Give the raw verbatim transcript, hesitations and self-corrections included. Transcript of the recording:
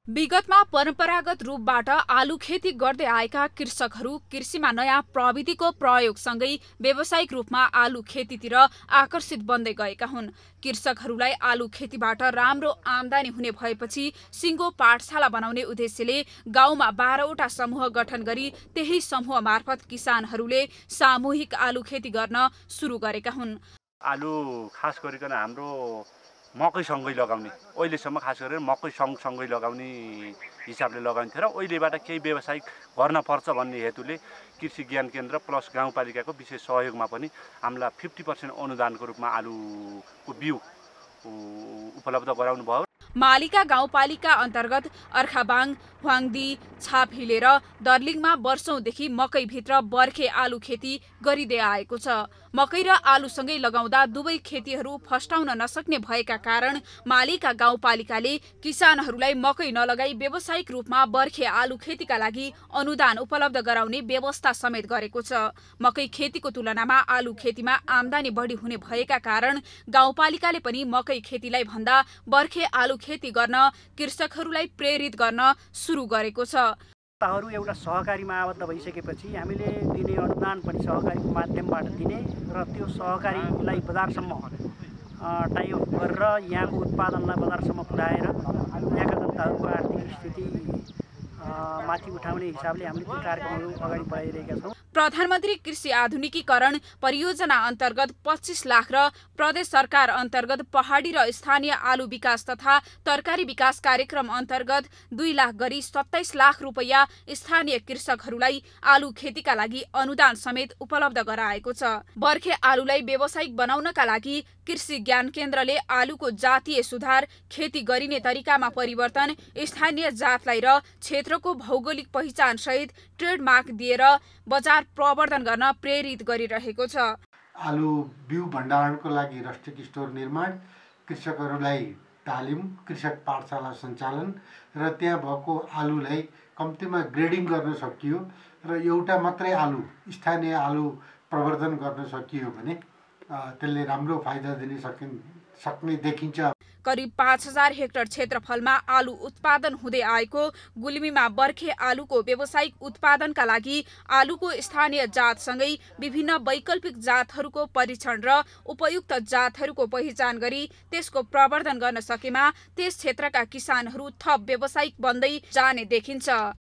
विगतमा परम्परागत रूपबाट आलु खेती गर्दै आएका कृषकहरू कृषिमा नयाँ प्रविधिको प्रयोगसँगै व्यावसायिक रूपमा आलु खेतीतिर आकर्षित बन्दै गएका हुन्। कृषकहरूलाई आलु खेतीबाट राम्रो आमदानी हुने भएपछि सिङ्गो पाठशाला बनाउने उद्देश्यले गाउँमा बाह्रवटा समूह गठन गरी त्यही समूह मार्फत किसानहरूले सामूहिक आलु खेती गर्न सुरु गरेका हुन्। आलु खास गरिकन हाम्रो मकैसँगै लगाउने, अहिलेसम्म खास गरेर मकै सँगसँगै लगाउने हिसाबले लगाइन्थ्यो र अहिलेबाट केही व्यावसायिक गर्न पर्छ भन्ने हेतुले कृषि ज्ञान केन्द्र प्लस गाउँपालिकाको विशेष सहयोगमा पनि हामीलाई फिफ्टी पर्सेन्ट अनुदानको रूपमा आलुको बिउ उपलब्ध गराउनु भयो। मालिका गाउँपालिका अन्तर्गत अर्खाबाङ, ह्वाङदी, छापहिले र दर्लिङमा वर्षौंदेखि मकैभित्र बर्खे आलु खेती गरिँदै आएको छ। मकै र आलुसँगै लगाउँदा दुवै खेतीहरू फस्टाउन नसक्ने भएका कारण मालिका गाउँपालिकाले किसानहरूलाई मकै नलगाई व्यावसायिक रूपमा बर्खे आलु खेतीका लागि अनुदान उपलब्ध गराउने व्यवस्था समेत गरेको छ। मकै खेतीको तुलनामा आलु खेतीमा आमदानी बढी हुने भएका कारण गाउँपालिकाले पनि मकै खेतीलाई भन्दा बर्खे आलु खेती गर्न कृषकहरूलाई प्रेरित गर्न सुरु गरेको छ। हरू एउटा सहकारीमा आबद्ध भइसकेपछि हामीले दिने अनुदान पनि सहकारीको माध्यमबाट दिने र त्यो सहकारीलाई बजारसम्म टाइअप गरेर यहाँको उत्पादनलाई बजारसम्म पुर्याएर यहाँका जनताहरूको आर्थिक स्थिति माथि उठाउने हिसाबले हामीले त्यो कार्यक्रमहरू अगाडि बढाइरहेका छौँ। प्रधानमन्त्री कृषि आधुनिकीकरण परियोजना अन्तर्गत पच्चीस लाख र प्रदेश सरकार अन्तर्गत पहाडी र स्थानीय आलु विकास तथा तरकारी विकास कार्यक्रम अन्तर्गत दुई लाख गरी सत्ताइस लाख रुपैयाँ स्थानीय कृषकहरूलाई आलु खेतीका लागि अनुदान समेत उपलब्ध गराएको छ। बर्खे आलुलाई व्यावसायिक बनाउनका लागि कृषि ज्ञान केन्द्रले आलुको जातीय सुधार, खेती गरिने तरिकामा परिवर्तन, स्थानीय जातलाई र क्षेत्रको भौगोलिक पहिचान सहित ट्रेडमार्क दिएर बजार प्रवर्धन गर्न प्रेरित गरिरहेको छ। आलु बिउ भण्डारणको लागि राष्ट्रिय स्टोर निर्माण, कृषकहरूलाई तालिम, कृषक पाठशाला सञ्चालन र त्यहाँ भएको आलुलाई कम्तीमा ग्रेडिङ गर्न सकियो र एउटा मात्रै आलु स्थानीय आलु प्रवर्धन गर्न सकियो भने त्यसले राम्रो फाइदा दिन सकिन् सक्ने देखिन्छ। करिब पाँच हजार हेक्टर क्षेत्रफलमा आलु उत्पादन हुँदै आएको गुल्मीमा बर्खे आलुको व्यावसायिक उत्पादनका लागि आलुको स्थानीय जातसँगै विभिन्न वैकल्पिक जातहरूको परीक्षण र उपयुक्त जातहरूको पहिचान गरी त्यसको प्रवर्धन गर्न सकेमा त्यस क्षेत्रका किसानहरू थप व्यावसायिक बन्दै जाने देखिन्छ।